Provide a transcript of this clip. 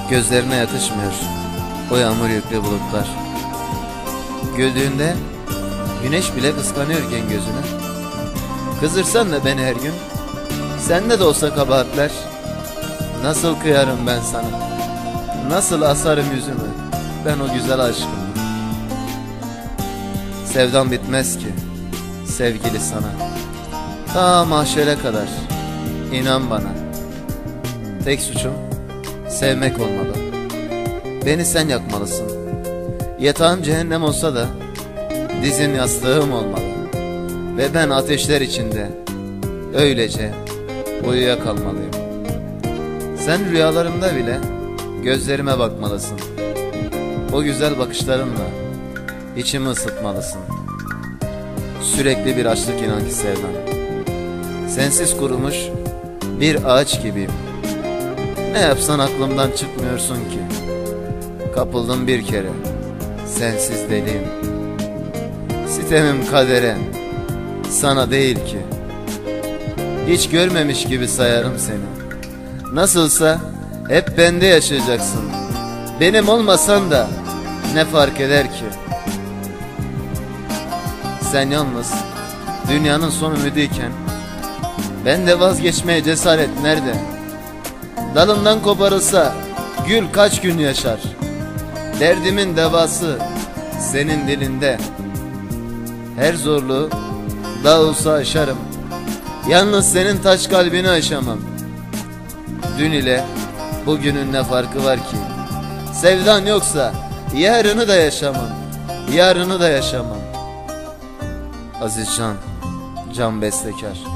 Gözlerine yakışmıyor o yağmur yüklü bulutlar. Güldüğünde güneş bile kıskanıyorken gözünü. Kızdırsan da beni her gün, sende de olsa kabahatler. Nasıl kıyarım ben sana, nasıl asarım yüzümü ben o güzel aşkımı. Sevdam bitmez ki sevgili sana, ta mahşere kadar, inan bana. Tek suçum sevmek olmalı. Beni sen yakmalısın. Yatağım cehennem olsa da dizin yastığım olmalı. Ve ben ateşler içinde öylece uyuyakalmalıyım. Sen rüyalarımda bile gözlerime bakmalısın. O güzel bakışlarınla içimi ısıtmalısın. Sürekli bir açlık inan ki sevmem. Sensiz kurumuş bir ağaç gibiyim. Ne yapsan aklımdan çıkmıyorsun ki. Kapıldım bir kere, sensiz deliyim. Sitemim kadere, sana değil ki. Hiç görmemiş gibi sayarım seni. Nasılsa hep bende yaşayacaksın. Benim olmasan da ne fark eder ki? Sen yalnız dünyanın son ümidiyken, ben de vazgeçmeye cesaret nerede? Dalından koparılsa gül kaç gün yaşar? Derdimin devası senin dilinde. Her zorluğu dağ olsa aşarım. Yalnız senin taş kalbini aşamam. Dün ile bugünün ne farkı var ki? Sevdan yoksa yarını da yaşamam. Yarını da yaşamam. Aziz Can, Can Bestekar.